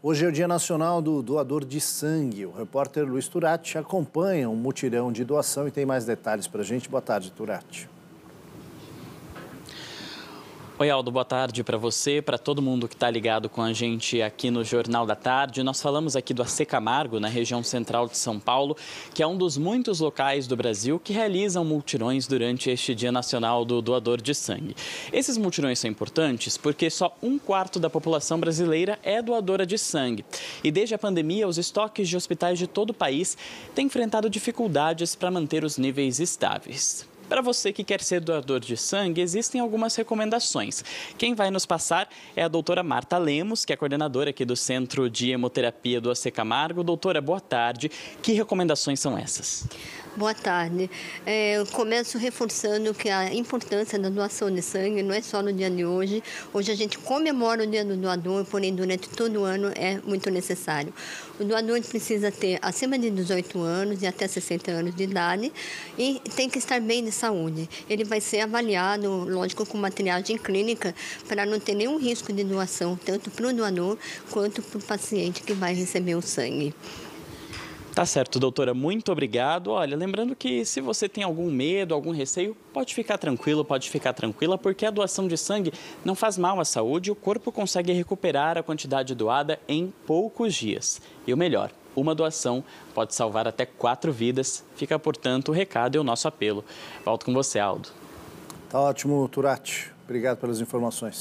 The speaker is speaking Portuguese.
Hoje é o Dia Nacional do Doador de Sangue. O repórter Luiz Turati acompanha um mutirão de doação e tem mais detalhes para a gente. Boa tarde, Turati. Oi, Aldo, boa tarde para você, para todo mundo que está ligado com a gente aqui no Jornal da Tarde. Nós falamos aqui do AC Camargo, na região central de São Paulo, que é um dos muitos locais do Brasil que realizam mutirões durante este Dia Nacional do Doador de Sangue. Esses mutirões são importantes porque só 1/4 da população brasileira é doadora de sangue. E desde a pandemia, os estoques de hospitais de todo o país têm enfrentado dificuldades para manter os níveis estáveis. Para você que quer ser doador de sangue, existem algumas recomendações. Quem vai nos passar é a doutora Marta Lemos, que é coordenadora aqui do Centro de Hemoterapia do AC Camargo. Doutora, boa tarde. Que recomendações são essas? Boa tarde. Eu começo reforçando que a importância da doação de sangue não é só no dia de hoje. Hoje a gente comemora o dia do doador, porém durante todo o ano é muito necessário. O doador precisa ter acima de 18 anos e até 60 anos de idade e tem que estar bem de saúde. Ele vai ser avaliado, lógico, com uma triagem clínica para não ter nenhum risco de doação, tanto para o doador quanto para o paciente que vai receber o sangue. Tá certo, doutora. Muito obrigado. Olha, lembrando que se você tem algum medo, algum receio, pode ficar tranquilo, pode ficar tranquila, porque a doação de sangue não faz mal à saúde e o corpo consegue recuperar a quantidade doada em poucos dias. E o melhor, uma doação pode salvar até 4 vidas. Fica, portanto, o recado e o nosso apelo. Volto com você, Aldo. Tá ótimo, Turati. Obrigado pelas informações.